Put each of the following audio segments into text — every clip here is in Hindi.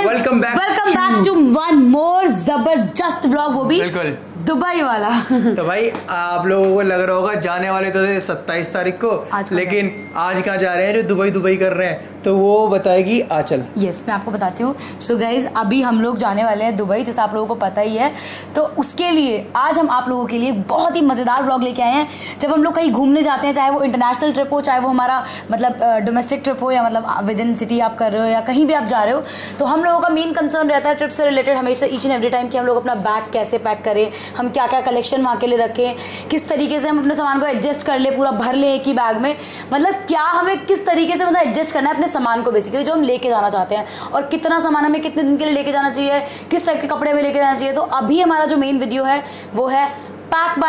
Welcome back to one more जबरदस्त ब्लॉग, वो भी बिल्कुल दुबई वाला। तो भाई आप लोगों को लग रहा होगा जाने वाले तो 27 तारीख को, लेकिन आज कहाँ जा रहे हैं जो दुबई कर रहे हैं, तो वो बताएगी आंचल। यस, मैं आपको बताती हूँ। सो गाइज, अभी हम लोग जाने वाले हैं दुबई, जैसा आप लोगों को पता ही है। तो उसके लिए आज हम आप लोगों के लिए बहुत ही मज़ेदार ब्लॉग लेके आए हैं। जब हम लोग कहीं घूमने जाते हैं, चाहे वो इंटरनेशनल ट्रिप हो, चाहे वो हमारा मतलब डोमेस्टिक ट्रिप हो, या मतलब विद इन सिटी आप कर रहे हो, या कहीं भी आप जा रहे हो, तो हम लोगों का मेन कंसर्न रहता है ट्रिप से रिलेटेड हमेशा ईच एंड एवरी टाइम कि हम लोग अपना बैग कैसे पैक करें, हम क्या क्या कलेक्शन वहाँ के लिए रखें, किस तरीके से हम अपने सामान को एडजस्ट कर ले, पूरा भर ले एक ही बैग में। मतलब क्या हमें किस तरीके से मतलब एडजस्ट करना है अपने सामान को, बेसिकली जो हम लेके जाना चाहते हैं, और कितना सामान हमें कितने दिन के लिए लेके जाना चाहिए, किस टाइप के कपड़े में लेके जाना चाहिए। तो अभी हमारा जो मेन वीडियो है वो है pack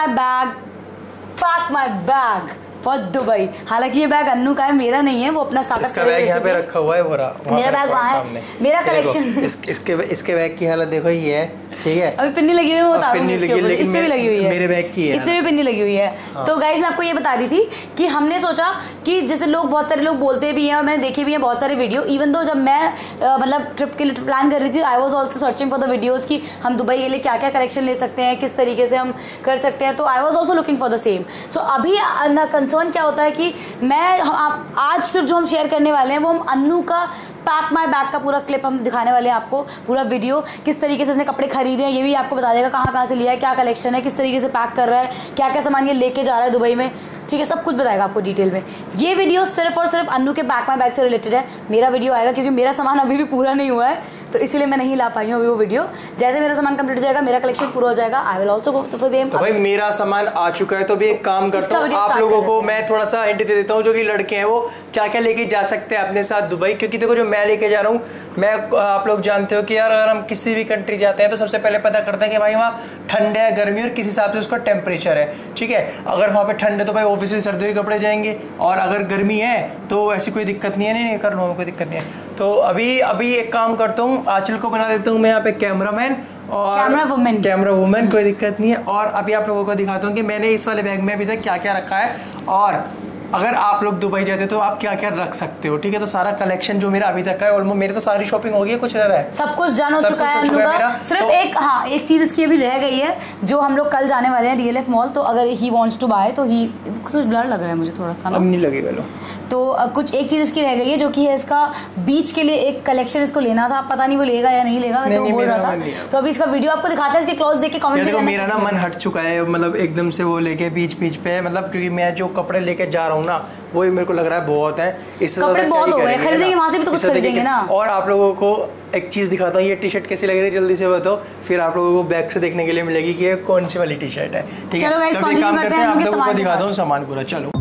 my bag for Dubai. हालांकि ये बैग अन्नू का है, मेरा नहीं है, वो अपना स्टार्टअप का बैग यहाँ पे रखा हुआ है, मेरा बैग वहाँ है, मेरा कलेक्शन। इसके बैग की हालत देखो, ये है ठीक है। अभी पिन्नी लगी हुई है, मैं बता रही हूँ, इस पे भी लगी हुई है, मेरे बैग की है, इस पे भी पिन्नी लगी हुई है। हाँ। तो गाइज मैं आपको ये बता दी थी कि हमने सोचा कि जैसे लोग बहुत सारे लोग बोलते भी हैं, और मैंने देखे भी हैं बहुत सारे वीडियो। इवन दो जब मैं मतलब ट्रिप के लिए प्लान कर रही थी, I was also searching for the videos कि हम दुबई के लिए क्या क्या कलेक्शन ले सकते हैं, किस तरीके से हम कर सकते हैं। तो I was also looking for the same. So अभी कंसर्न क्या होता है कि मैं आज सिर्फ जो हम शेयर करने वाले हैं वो हम अन्नू का पैक माई बैग का पूरा क्लिप हम दिखाने वाले हैं आपको, पूरा वीडियो किस तरीके से इसने कपड़े खरीदे हैं ये भी आपको बता देगा, कहाँ से लिया है, क्या कलेक्शन है, किस तरीके से पैक कर रहा है, क्या क्या सामान ये लेके जा रहा है दुबई में, ठीक है, सब कुछ बताएगा आपको डिटेल में। ये वीडियो सिर्फ और सिर्फ अन्नू के पैक माई बैग से रिलेटेड है। मेरा वीडियो आएगा क्योंकि मेरा सामान अभी भी पूरा नहीं हुआ है, तो इसीलिए मैं नहीं ला पाई हूँ अभी वो वीडियो। जैसे मेरा सामान कंप्लीट हो जाएगा, मेरा कलेक्शन पूरा हो जाएगा, I will also go for them. तो भाई मेरा सामान आ चुका है, तो भी एक काम करता हूँ, आप लोगों को मैं थोड़ा सा हिंट दे देता हूँ, जो कि लड़के हैं वो क्या क्या लेके जा सकते हैं अपने साथ दुबई। क्योंकि देखो जो मैं लेके जा रहा हूँ, मैं आप लोग जानते हो कि यार अगर हम किसी भी कंट्री जाते हैं तो सबसे पहले पता करते हैं कि भाई वहाँ ठंड है, गर्मी, और किस हिसाब से उसका टेम्परेचर है, ठीक है। अगर वहाँ पे ठंड है तो भाई ऑब्वियसली सर्दियों के कपड़े जाएंगे, और अगर गर्मी है तो ऐसी कोई दिक्कत नहीं है, नहीं कर लो, कोई दिक्कत नहीं है। तो अभी एक काम करता हूँ, आंचल को बना देता हूँ मैं यहाँ पे कैमरामैन और कैमरा वुमेन, कोई दिक्कत नहीं है। और अभी आप लोगों को दिखाता हूँ कि मैंने इस वाले बैग में अभी तक क्या क्या रखा है, और अगर आप लोग दुबई जाते हो तो आप क्या क्या रख सकते हो, ठीक है। तो सारा कलेक्शन जो मेरा अभी तक है, और मेरी तो सारी शॉपिंग हो गई है, कुछ रह रहा है, सब कुछ डन हो चुका है मेरा। सिर्फ तो एक चीज इसकी अभी रह गई है, जो हम लोग कल जाने वाले हैं DLF मॉल। तो अगर ही वांट्स टू बाय, तो ही कुछ ब्लर लग रहा है मुझे थोड़ा सा, अब नहीं लगेगा लो। तो कुछ एक चीज इसकी रह गई है, जो कि है इसका बीच के लिए एक कलेक्शन इसको लेना था, पता नहीं वो लेगा या नहीं लेगा, वैसे वो बोल रहा था। तो अभी इसका वीडियो आपको दिखाते हैं, इसके क्लोज देख के कमेंट करना। मेरा ना मन हट चुका है, मतलब एकदम से वो लेके बीच पे, मतलब क्योंकि मैं जो कपड़े लेके जा रहा हूँ ना, वो मेरे को लग रहा है बहुत है, इससे कपड़े बहुत हो गए, खरीदेंगे वहां से भी तो कुछ खरीदेंगे ना। और आप लोगों को एक चीज दिखाता हूँ, ये टी शर्ट कैसी लग रही है जल्दी से बताओ, फिर आप लोगों को बैक से देखने के लिए मिलेगी कि ये कौन सी वाली टी शर्ट है, ठीक है। चलो गाइस कंटिन्यू करते हैं, आप लोगों को दिखाता हूँ सामान पूरा, चलो।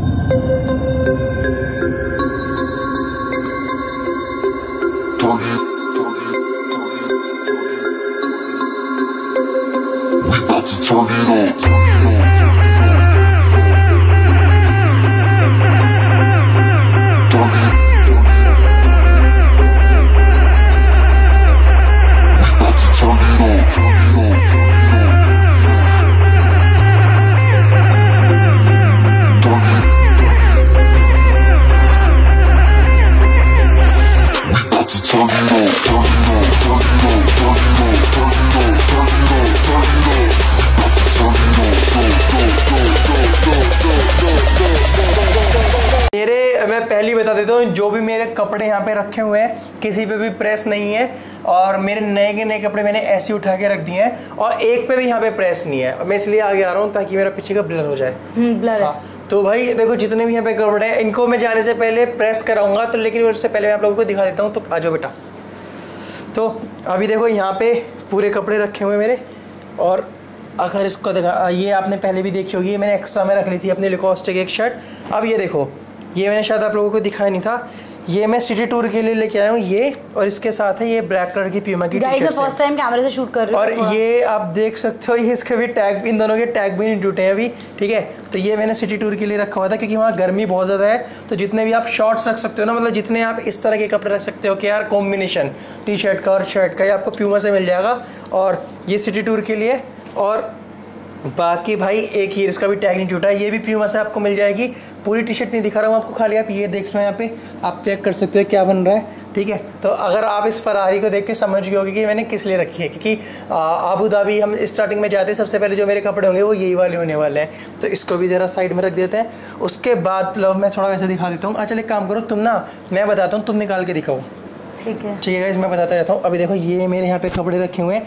मैं पहले बता देता हूँ, जो भी मेरे कपड़े यहाँ पे रखे हुए हैं किसी पे भी प्रेस नहीं है, और मेरे नए के नए कपड़े मैंने ऐसे उठा के रख दिए हैं, और एक पे भी यहाँ पे प्रेस नहीं है। मैं इसलिए आगे आ रहा हूँ ताकि मेरा पीछे का ब्लर हो जाए। ब्लर है। तो भाई देखो जितने भी यहाँ पे कपड़े हैं, इनको मैं जाने से पहले प्रेस कराऊंगा, तो लेकिन उससे पहले मैं आप लोगों को दिखा देता हूँ। तो आ जाओ बेटा। तो अभी देखो यहाँ पे पूरे कपड़े रखे हुए मेरे, और अगर इसको देखा, ये आपने पहले भी देखी होगी, मैंने एक्स्ट्रा में रख ली थी अपने लिकोस्टिक एक शर्ट। अब ये देखो, ये मैंने शायद आप लोगों को दिखाया नहीं था, ये मैं सिटी टूर के लिए लेके आया हूँ ये, और इसके साथ है ये ब्लैक कलर की प्यूमा की टी-शर्ट। फर्स्ट टाइम कैमरे से शूट कर रही हूँ, और ये आप देख सकते हो, ये इसके भी टैग, इन दोनों के टैग भी नहीं टूटे हैं अभी, ठीक है। तो ये मैंने सिटी टूर के लिए रखा हुआ था, क्योंकि वहाँ गर्मी बहुत ज़्यादा है। तो जितने भी आप शॉर्ट्स रख सकते हो ना, मतलब जितने आप इस तरह के कपड़े रख सकते हो कि यार कॉम्बिनेशन टी शर्ट का और शर्ट का, ये आपको प्यूमा से मिल जाएगा, और ये सिटी टूर के लिए। और बाकी भाई एक ही इसका भी टैग नहीं टूटा है, ये भी प्यूमा से आपको मिल जाएगी। पूरी टी शर्ट नहीं दिखा रहा हूँ आपको, खाली आप ये देख लो, यहाँ पे आप चेक कर सकते हो क्या बन रहा है, ठीक है। तो अगर आप इस फरारी को देख के समझ गए होगी कि मैंने किस लिए रखी है, क्योंकि अबू धाबी हम स्टार्टिंग में जाते हैं, सबसे पहले जो मेरे कपड़े होंगे वो यही वाले होने वाले हैं। तो इसको भी ज़रा साइड में रख देते हैं। उसके बाद लो मैं थोड़ा वैसे दिखा देता हूँ। चल एक काम करो तुम ना, मैं बताता हूँ, तुम निकाल के दिखाओ। ठीक है गाइस, मैं बताता रहता हूँ। अभी देखो ये मेरे यहाँ पे कपड़े रखे हुए हैं।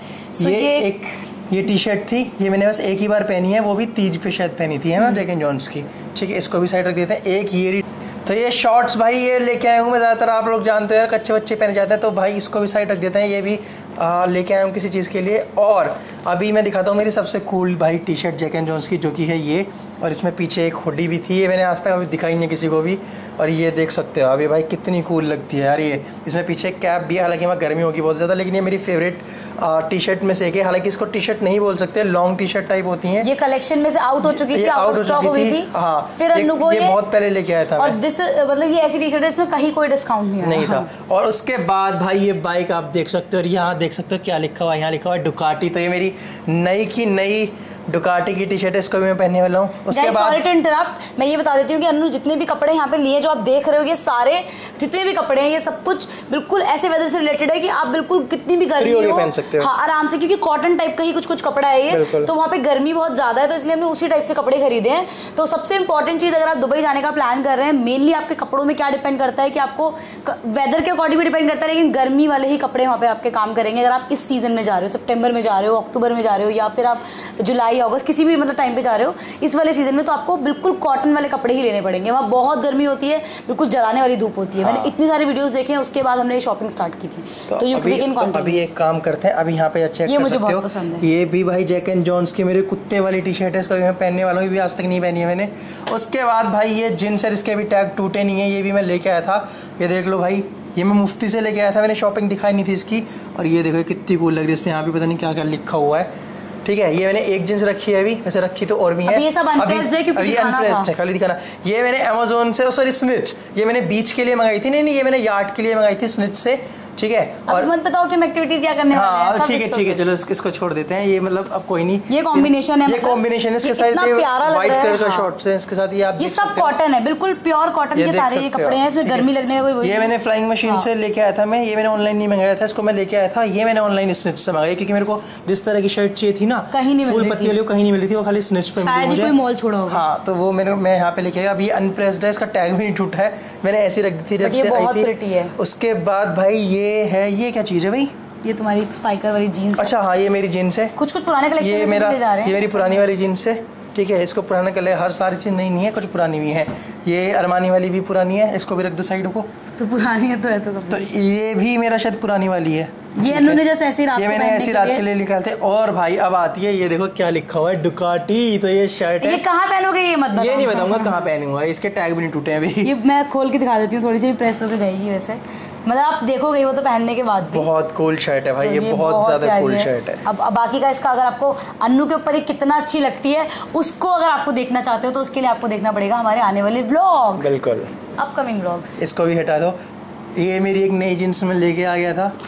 ये टी शर्ट थी, ये मैंने बस एक ही बार पहनी है, वो भी तीज पे शायद पहनी थी, है ना, जैक एंड जॉन्स की, ठीक है। इसको भी साइड रख देते हैं। एक ये तो ये शॉर्ट्स भाई ये लेके आया हूँ मैं, ज़्यादातर आप लोग जानते हो यार कच्चे बच्चे पहने जाते हैं, तो भाई इसको भी साइड रख देते हैं। ये भी लेके आया हूँ किसी चीज़ के लिए। और अभी मैं दिखाता हूँ मेरी सबसे कूल भाई T shirt Jack and Jones की, जो कि है ये, और इसमें पीछे एक हुडी भी थी, ये मैंने आज तक अभी दिखाई नहीं किसी को भी। और ये देख सकते हो अभी भाई कितनी कूल लगती है यार ये। इसमें पीछे कैप भी है, हालांकि वहाँ गर्मी होगी बहुत ज़्यादा, लेकिन ये मेरी फेवरेट टी शर्ट में से एक है। हालांकि इसको टी शर्ट नहीं बोल सकते, लॉन्ग टी शर्ट टाइप होती हैं। ये कलेक्शन में से आउट हो चुकी थी, आउट हो चुकी थी। हाँ, फिर अन्नू को ये बहुत पहले लेके आया था। और मतलब ये ऐसी टी शर्ट है इसमें कहीं कोई डिस्काउंट नहीं था। और उसके बाद भाई ये बाइक आप देख सकते हो, और यहाँ देख सकते हो क्या लिखा हुआ है, यहाँ लिखा हुआ है डुकाटी। तो ये मेरी नई की नई डुकाटी की टी शर्ट है, इसको भी मैं पहनने वाला हूँ। उसके बाद सॉरी टू इंटरप्ट, मैं ये बता देती हूँ कि अन्नू जितने भी कपड़े यहाँ पे लिए जो आप देख रहे हो, ये सारे जितने भी कपड़े हैं ये सब कुछ बिल्कुल ऐसे वेदर से रिलेटेड है कि आप बिल्कुल कितनी भी गर्मी हो पहन सकते हो। हाँ आराम से, क्योंकि कॉटन टाइप का ही कुछ कुछ कपड़ा है ये, तो वहाँ पे गर्मी बहुत ज्यादा है, तो इसलिए हमने उसी टाइप से कपड़े खरीदे हैं। तो सबसे इंपॉर्टेंट चीज, अगर आप दुबई जाने का प्लान कर रहे हैं, मेनली आपके कपड़ों में क्या डिपेंड करता है कि आपको वेदर के अकॉर्डिंग भी डिपेंड करता है, लेकिन गर्मी वाले ही कपड़े वहाँ पे आपके काम करेंगे। अगर आप इस सीजन में जा रहे हो, सितंबर में जा रहे हो, अक्टूबर में जा रहे हो, या फिर आप जुलाई अगस्त किसी भी टाइम पे जा रहे हो इस वाले सीजन में, तो आपको बिल्कुल कॉटन वाले कपड़े ही लेने पड़ेंगे। वहाँ बहुत गर्मी होती है, बिल्कुल जलाने वाली धूप होती है। मैंने इतनी सारी वीडियोस देखे हैं, उसके बाद हमने शॉपिंग स्टार्ट की थी। तो अभी एक काम करते हैं, अभी यहाँ पे चेक ये मुझे बहुत पसंद है। ये भी भाई जैक एंड जॉन्स की मेरे कुत्ते वाली टी शर्ट है, इसको मैं पहनने वाला हूँ, भी आज तक नहीं पहनी है मैंने। उसके बाद भाई ये जींस है, इसके भी टैग टूटे नहीं है, ये भी मैं लेके आया था। ये देख लो भाई, ये मैं मुफ्ती से लेके आया था, मैंने शॉपिंग दिखाई नहीं थी इसकी। और ये देखो कितनी कूल लग रही है, इसमें यहाँ भी पता नहीं क्या क्या लिखा हुआ है, ठीक है। ये मैंने एक जींस रखी है अभी, वैसे रखी तो और भी है। अभी ये सब अनप्रेस्ड है, क्योंकि दिखाना था, खाली दिखाना। ये मैंने अमेज़न से, सॉरी स्निच, ये मैंने बीच के लिए मंगाई थी, नहीं ये मैंने यार्ड के लिए मंगाई थी स्निच से, ठीक है। और मत बताओ कि हम एक्टिविटीज क्या करने वाले हैं। ठीक है चलो इसको छोड़ देते हैं। ये मतलब अब कोई नहीं, ये कॉम्बिनेशन है, ये कॉम्बिनेशन है इसके साथ, व्हाइट कलर का शॉर्ट्स है इसके साथ। ये आप ये सब कॉटन है, बिल्कुल प्योर कॉटन के सारे ये कपड़े हैं, इसमें गर्मी लगने का कोई। ये मैंने फ्लाइंग मशीन से लेके आया था मैं, ये मैंने ऑनलाइन नहीं मंगाया था, इसको मैं लेके आया था। ये मैंने ऑनलाइन स्निच से मंगाई, क्योंकि मेरे को जिस तरह की शर्ट चाहिए थी ना, कहीं नहीं फुल पत्ती वाली कहीं नहीं मिली थी, वो खाली स्निच पे मिली मुझे। कोई मॉल छोड़ा होगा। हाँ, तो वो मैं यहाँ पे लेके आया। अभी अनप्रेस्ड है, इसका टैग भी नहीं टूटा है, मैंने ऐसी रख दी थी जब से आई थी। उसके बाद भाई ये है, ये क्या चीज़ है भाई? ये तुम्हारी स्पाइकर वाली जीन्स। अच्छा हाँ, ये मेरी जीन्स है। कुछ पुराने कलेक्शन ये मेरी पुरानी वाली जीन्स है, ठीक है। इसको पुराना कलर, हर सारी चीज़ नहीं है, कुछ पुरानी भी है। ये अरमानी वाली भी पुरानी है, इसको भी रख दो साइड को। तो पुरानी है तो ये भी मेरा शायद पुरानी वाली है। ये उन्होंने जस्ट ऐसी रात, ये मैंने ऐसी रात के लिए निकालते। और भाई अब आती है, ये देखो क्या लिखा हुआ है, डुकाटी। तो ये शर्ट है, ये कहाँ पहनोगे ये मत बताओ। ये नहीं बताऊंगा कहाँ पहनूंगा, इसके टैग भी नहीं टूटे अभी। ये मैं खोल के दिखा देती हूँ, थोड़ी सी भी प्रेस होकर जाएगी वैसे, मतलब आप देखोगे वो तो पहनने के बाद भी। बहुत कूल शर्ट है भाई, ये बहुत ज्यादा कूल शर्ट है। अब बाकी का इसका, अगर आपको अन्नू के ऊपर ये कितना अच्छी लगती है, उसको अगर आपको देखना चाहते हो तो उसके लिए आपको देखना पड़ेगा हमारे आने वाले व्लॉग्स, बिल्कुल अपकमिंग व्लॉग्स। इसको भी हटा दो। ये मेरी एक नई जींस में लेके आ गया था।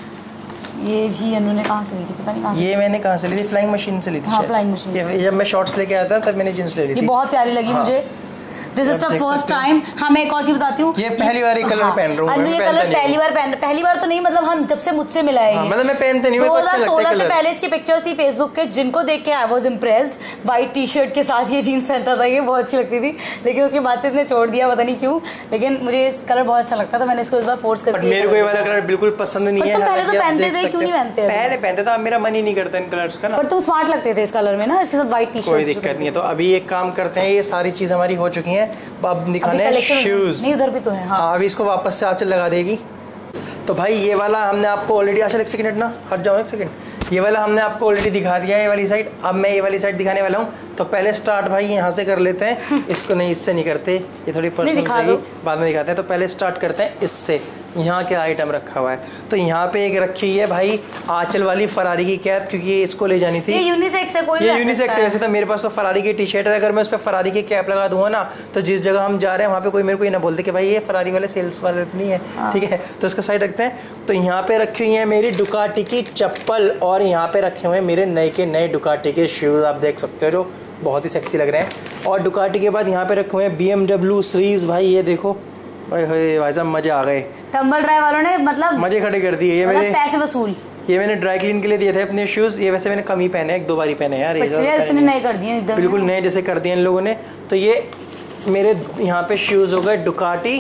ये भी अन्नू ने कहाँ से ली थी, पता नहीं कहाँ से। ये मैंने कहाँ से ली थी? फ्लाइंग मशीन से ली थी। हाँ, फ्लाइंग मशीन। जब मैं शॉर्ट्स लेके आया था तब मैंने जींस ले ली थी। ये बहुत प्यारी लगी मुझे। This is the first time. हाँ, मैं एक और चीज बताती हूँ, ये पहली बार ये कलर पहन रहा हूँ। ये कलर पहली बार तो नहीं, मतलब हम जब से मुझसे मिला है, मतलब मैं पहनते नहीं, 2016 से पहले इसकी पिक्चर्स थी फेसबुक के, जिनको देख के I was impressed. White T shirt के साथ ये जीन्स पहनता था, ये बहुत अच्छी लगती थी, लेकिन उसके बाद से इसने छोड़ दिया, पता नहीं क्यों, लेकिन मुझे इस कलर बहुत अच्छा लगता था, मैंने इसको इस बार फोर्स कर दिया। मेरे को ये वाला कलर बिल्कुल पसंद नहीं है। पहले तो पहनते थे, क्यों नहीं पहनते? पहले पहनते था, मेरा मन ही नहीं करता इन कलर्स का ना। पर तुम स्मार्ट लगते थे इस कलर में ना, इसके साथ व्हाइट टी शर्ट। कोई दिक्कत नहीं है। तो अभी एक काम करते हैं, ये सारी चीज हमारी हो चुकी है, अब शूज नहीं, उधर भी तो है। हाँ, अभी इसको वापस से आंचल लगा देगी। तो भाई ये वाला हमने आपको ऑलरेडी, अच्छा एक सेकंड ना, हट जाओ एक सेकंड। ये वाला हमने आपको ऑलरेडी दिखा दिया है, ये वाली साइड। अब मैं ये वाली साइड दिखाने वाला हूँ। तो पहले स्टार्ट भाई यहाँ से कर लेते हैं। इसको नहीं, इससे नहीं करते, ये थोड़ी पर्सनल रहेगी, बाद में दिखाते हैं। तो पहले स्टार्ट करते हैं इससे। यहाँ क्या आइटम रखा हुआ है, तो यहाँ पे एक रखी है भाई आंचल वाली फरारी की कैप, क्योंकि ये इसको ले जानी थी। ये यूनिसेक्स है, कोई ये यूनिसेक्स है वैसे तो। मेरे पास तो फरारी की टी शर्ट है, अगर मैं उस पर फरारी की कैप लगा दूंगा ना, तो जिस जगह हम जा रहे हैं वहाँ पे कोई मेरे को ये ना बोलते कि भाई ये फरारी वाले सेल्स वाले नहीं है, ठीक है। तो इसका साइड रखते हैं। तो यहाँ पे रखी हुई है मेरी डुकाटी की चप्पल, और यहाँ पे रखे हुए हैं मेरे नए के नए डुकाटी के शूज। आप देख सकते हो, जो बहुत ही सेक्सी लग रहे हैं। और डुकाटी के बाद यहाँ पे रखे हुए हैं BMW सीरीज। भाई ये देखो, भाई साहब मजे आ गए। टम्बल ड्राइव वालों ने मतलब मजे खड़े कर दिए। ये मेरे पैसे वसूल। ये मैंने ड्राई क्लीन के लिए दिए थे अपने शूज़। ये वैसे मैंने कम ही पहने, 1-2 बार ही पहने यार। इतने नए कर दिए एकदम, बिल्कुल नए जैसे कर दिए इन लोगों ने। तो ये मेरे यहाँ पे शूज़ हो गए डुकाटी,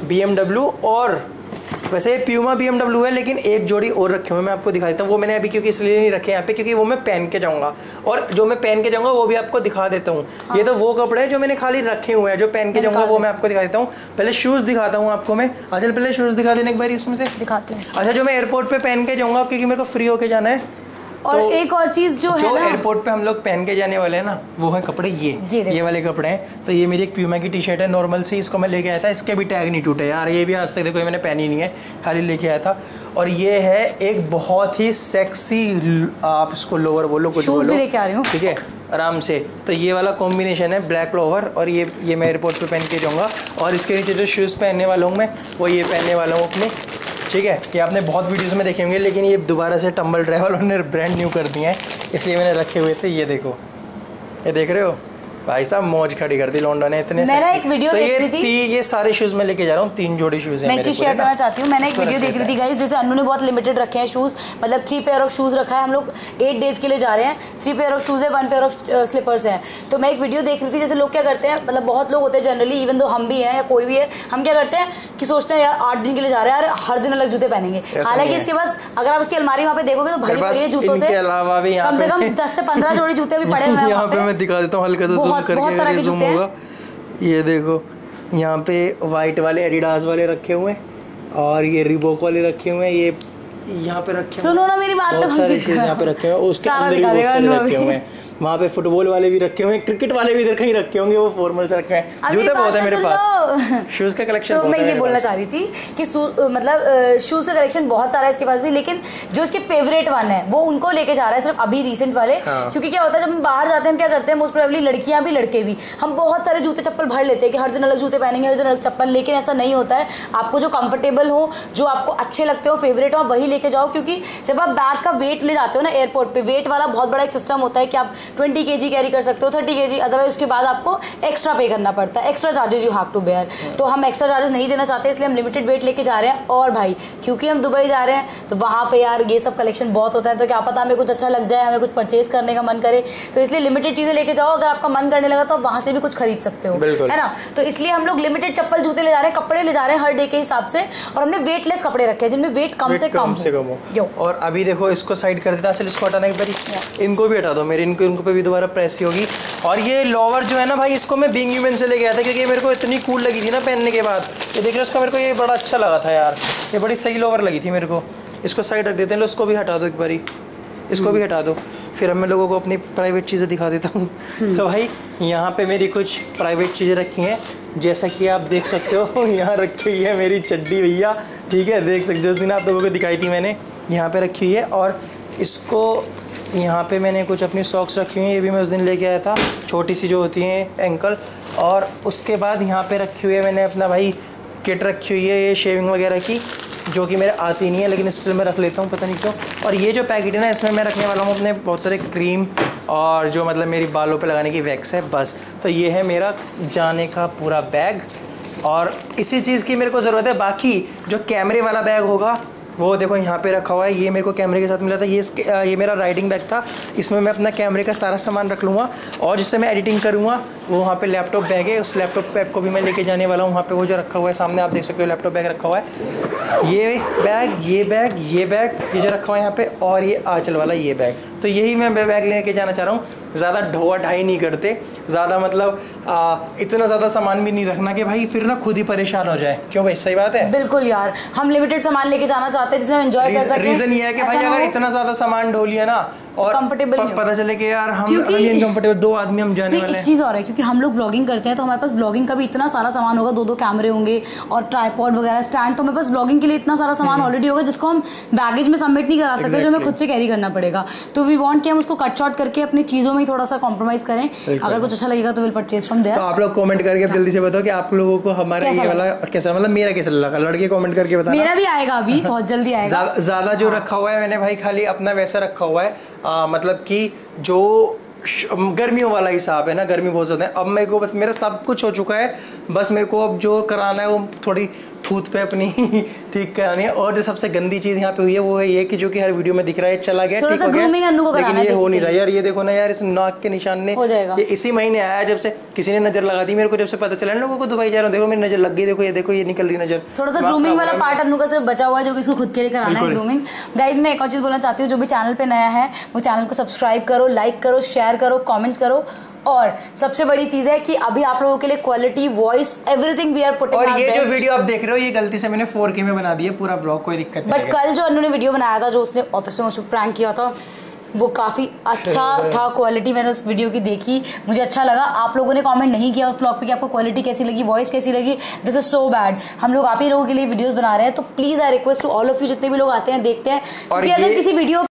BMW और वैसे प्यूमा BMW है, लेकिन एक जोड़ी और रखे हुए मैं आपको दिखा देता हूँ। वो मैंने अभी क्योंकि इसलिए नहीं रखे यहाँ पे क्योंकि वो मैं पहन के जाऊँगा, और जो मैं पहन के जाऊँगा वो भी आपको दिखा देता हूँ। हाँ। ये तो वो कपड़े हैं जो मैंने खाली रखे हुए हैं, जो पहन के जाऊँगा वो मैं आपको दिखा देता हूँ। पहले शूज़ दिखाता हूँ आपको मैं। अच्छा पहले शूज़ दिखा देना एक बार इसमें से दिखाते हैं। अच्छा जो मैं एयरपोर्ट पर पहन के जाऊँगा क्योंकि मेरे को फ्री होके जाना है। और तो एक और चीज जो है ना, एयरपोर्ट पे हम लोग पहन के जाने वाले हैं ना, वो है कपड़े ये वाले कपड़े हैं। तो ये मेरी एक प्यूमा की टी शर्ट है नॉर्मल सी, इसको मैं लेके आया था। इसके भी टैग नहीं टूटे यार, ये भी आज तक देखो मैंने पहनी नहीं है, खाली लेके आया था। और ये है एक बहुत ही सेक्सी, आप इसको लोअर बोलो कुछ बोलो, लेके आ रही हूँ ठीक है आराम से। तो ये वाला कॉम्बिनेशन है ब्लैक लोअर, और ये मैं एयरपोर्ट पे पहन के जाऊँगा। और इसके नीचे जो शूज़ पहनने वाला हूँ मैं, वो ये पहनने वाला हूँ अपने, ठीक है। ये आपने बहुत वीडियोस में देखे होंगे, लेकिन ये दोबारा से टम्बल ड्राइव वालों ने ब्रांड न्यू कर दिए हैं, इसलिए मैंने रखे हुए थे। ये देखो, ये देख रहे हो भाई साहब, मौज खड़ी कर दी लॉन्डो ने इतने। मैंने एक वीडियो देख रही थी, ये सारे शूज मैं लेके जा रहा हूँ, 3 जोड़ी शूज हैं मैं एक चीज शेयर करना चाहती हूँ। मैंने एक वीडियो देख रही थी गाइस, जैसे अन्नू ने बहुत लिमिटेड रखे हैं शूज, मतलब 3 पेयर ऑफ शूज रखा है। हम लोग 8 डेज के लिए जा रहे हैं, 3 पेयर ऑफ शूज है, 1 पेयर ऑफ स्लीपर्स है। तो मैं एक वीडियो देख रही थी, जैसे लोग क्या करते हैं, मतलब बहुत लोग होते हैं जनरली, इवन दो हम भी हैं या कोई भी है, हम क्या करते हैं कि सोचते हैं यार 8 दिन के लिए जा रहे हैं यार, हर दिन अलग जूते पहनेंगे। हालांकि इसके पास अगर आप उसकी अलमारी वहाँ पे देखोगे तो भरी पड़ी है जूतों से, कम से कम 10 से 15 जोड़ी जूते भी पड़े हुए हैं। यहाँ पे मैं दिखा देता हूँ हल्का सा जूम करके, होगा। ये देखो यहाँ पे वाइट वाले एडिडास वाले रखे हुए हैं, और ये रिबॉक वाले रखे हुए हैं। ये यहाँ पे रखे, सुनो ना मेरी बात, बहुत सारे शूज यहाँ पे रखे हुए हैं, उसके अंदर भी बहुत सारे रखे हुए हैं। वहाँ पे फुटबॉल वाले भी रखे हुए हैं, क्रिकेट वाले भी इधर कहीं रखे होंगे, वो फॉर्मल से रखे हैं। जूते बहुत है मेरे पास, शूज का कलेक्शन। तो मैं ये बोलना चाह रही थी कि मतलब शूज का कलेक्शन बहुत सारा है इसके पास भी, लेकिन जो इसके फेवरेट वन है वो उनको लेके जा रहा है सिर्फ अभी रिसेंट वाले। क्योंकि क्या होता है जब हम बाहर जाते हैं, हम क्या करते हैं, मोस्ट प्रोबेबली लड़कियां भी लड़के भी, हम बहुत सारे जूते चप्पल भर लेते हैं कि हर दिन अलग जूते पहनेंगे, हर दिन अलग चप्पल। लेकिन ऐसा नहीं होता है, आपको जो कंफर्टेबल हो, जो आपको अच्छे लगते हो, फेवरेट हो, वही लेके जाओ। क्योंकि जब आप बैग का वेट ले जाते हो ना एयरपोर्ट पे, वेट वाला बहुत बड़ा एक सिस्टम होता है कि आप 20 kg कैरी कर सकते हो, 30 kg, अदरवाइज उसके बाद आपको एक्स्ट्रा पे करना पड़ता है, extra charges you have to bear. तो हम एक्स्ट्रा चार्जेस नहीं देना चाहते, इसलिए हम लिमिटेड वेट लेके जा रहे हैं। और भाई क्योंकि हम दुबई जा रहे हैं तो वहाँ पे यार ये सब कलेक्शन बहुत होता है, तो क्या पता हमें कुछ अच्छा लग जाए, हमें कुछ परचेज करने का मन करे, तो इसलिए लिमिटेड चीजें लेके जाओ। अगर आपका मन करने लगा तो आप वहाँ से भी कुछ खरीद सकते हो, है ना। तो इसलिए हम लोग लिमिटेड चप्पल, जूते ले जा रहे हैं, कपड़े ले जा रहे हैं हर डे के हिसाब से, और हमने वेटलेस कपड़े रखे हैं जिनमें वेट कम से कम हो। और अभी देखो इसको साइड कर देता, चल इसको हटाना एक बार, इनको भी हटा दो मेरे, इनको पे भी दोबारा प्रेस ही होगी। और ये लोवर जो है ना भाई, इसको मैं बिंग ह्यूमन से लेके आया था क्योंकि मेरे को इतनी कूल लगी थी ना पहनने के बाद। ये देख रहे हो, इसका मेरे को ये बड़ा अच्छा लगा था यार, ये बड़ी सही लोवर लगी थी मेरे को। इसको साइड रख देते हैं, लो इसको भी हटा दो एक बारी, इसको भी हटा दो, फिर अब मैं लोगों को अपनी प्राइवेट चीज़ें दिखा देता हूँ। तो भाई यहाँ पे मेरी कुछ प्राइवेट चीज़ें रखी हैं, जैसा कि आप देख सकते हो। यहाँ रखी हुई है मेरी चड्डी भैया, ठीक है, देख सकते हो, उस दिन आप लोगों को दिखाई थी मैंने, यहाँ पे रखी हुई है। और इसको यहाँ पे मैंने कुछ अपनी सॉक्स रखी हुई हैं, ये भी मैं उस दिन लेके आया था, छोटी सी जो होती हैं एंकल। और उसके बाद यहाँ पे रखी हुई है मैंने अपना भाई किट रखी हुई है, ये शेविंग वगैरह की, जो कि मेरे आती नहीं है, लेकिन स्टिल मैं रख लेता हूँ, पता नहीं क्यों। और ये जो पैकेट है ना, इसमें मैं रखने वाला हूँ अपने बहुत सारे क्रीम, और जो मतलब मेरी बालों पे लगाने की वैक्स है, बस। तो ये है मेरा जाने का पूरा बैग, और इसी चीज़ की मेरे को ज़रूरत है। बाकी जो कैमरे वाला बैग होगा वो देखो यहाँ पे रखा हुआ है, ये मेरे को कैमरे के साथ मिला था। ये मेरा राइडिंग बैग था, इसमें मैं अपना कैमरे का सारा सामान रख लूँगा, और जिससे मैं एडिटिंग करूँगा वो वहाँ पे लैपटॉप बैग है, उस लैपटॉप बैग को भी मैं लेके जाने वाला हूँ। वहाँ पे वो जो रखा हुआ है सामने, आप देख सकते हो लैपटॉप बैग रखा हुआ है, ये बैग, ये बैग, ये बैग, ये जो रखा हुआ है यहाँ पे, और ये आंचल वाला ये बैग। तो यही मैं बैग लेके जाना चाह रहा हूँ। ज़्यादा ढोआ ढाई नहीं करते, ज़्यादा मतलब इतना ज़्यादा सामान भी नहीं रखना कि भाई फिर ना खुद ही परेशान हो जाए। क्यों भाई, सही बात है। बिल्कुल यार, हम लिमिटेड सामान लेके जाना चाहते हैं जिसमें हम एंजॉय कर सकें। रीजन ये है कि भाई अगर इतना ज़्यादा सामान ढो लिया ना, और पता चले कि यार हम अनकंफर्टेबल, 2 आदमी हम जाने वाले हैं। एक चीज़ और है, क्योंकि हम लोग व्लॉगिंग करते हैं तो हमारे पास व्लॉगिंग का भी इतना सारा सामान होगा, 2-2 कैमरे होंगे और ट्राइपॉड वगैरह, स्टैंड, तो हमारे पास व्लॉगिंग के लिए इतना सारा सामान ऑलरेडी होगा जिसको हम बैगेज में सबमिट नहीं करा सकते, जो हमें खुद से कैरी करना पड़ेगा। तो वी वांट कि हम उसको कट शॉर्ट करके अपनी चीज़ों में ही थोड़ा सा कॉम्प्रोमाइज करें। अगर कुछ अच्छा लगेगा तो विल परचेज फ्रॉम देयर। तो आप लोग कमेंट करके जल्दी से बताओ कि आप लोगों को हमारा ये वाला कैसा, मतलब मेरा कैसा लगा। लड़के कमेंट करके बताना। मेरा भी आएगा अभी, बहुत जल्दी आएगा। ज़्यादा जो रखा हुआ है मैंने भाई खाली अपना वैसा रखा हुआ है, मतलब कि जो गर्मियों वाला हिसाब है ना, गर्मी बहुत ज्यादा है। अब मेरे को बस मेरा सब कुछ हो चुका है, बस मेरे को अब जो कराना है वो थोड़ी थूत पे अपनी ठीक करानी है। और जो सबसे गंदी चीज यहाँ पे हुई है वो है ये कि जो कि हर वीडियो में दिख रहा है चला गया, ठीक हो गया, लेकिन ये हो नहीं रहा यार। ये देखो ना यार, इस नाक के निशान ने ये इसी महीने आया जब से किसी ने नजर लगा दी मेरे को, जब से पता चला लोगों को दुबई जा रहा हूँ, देखो मेरी नजर लग गई, देखो ये निकल रही नजर। थोड़ा सा ग्रूमिंग वाला पार्ट अन्नू का सिर्फ बचा हुआ है जो कि इसको खुद के लिए कराना है, ग्रूमिंग। गाइज मैं एक और चीज बोलना चाहती हूँ, जो भी चैनल पे नया है वो चैनल को सब्सक्राइब करो, लाइक करो, शेयर करो, कमेंट्स करो। और सबसे बड़ी चीज है कि अभी आप लोगों के लिए quality, voice, everything we are putting. और ये जो वीडियो आप देख रहे हो ये गलती से मैंने 4K में बना दिया पूरा ब्लॉग, कोई दिक्कत नहीं। बट कल जो अन्नू ने वीडियो बनाया था, जो उसने ऑफिस में मुझे प्रैंक किया था, वो काफी अच्छा था। क्वालिटी मैंने उस वीडियो की देखी, मुझे अच्छा लगा। आप लोगों ने कमेंट नहीं किया उस व्लॉग पे कि आपको क्वालिटी कैसी लगी, वॉइस कैसी लगी। This is so bad. हम लोग आप ही लोगों के लिए वीडियोस बना रहे हैं, तो please I request to all of you, जितने भी लोग आते हैं देखते हैं, क्योंकि अगर किसी वीडियो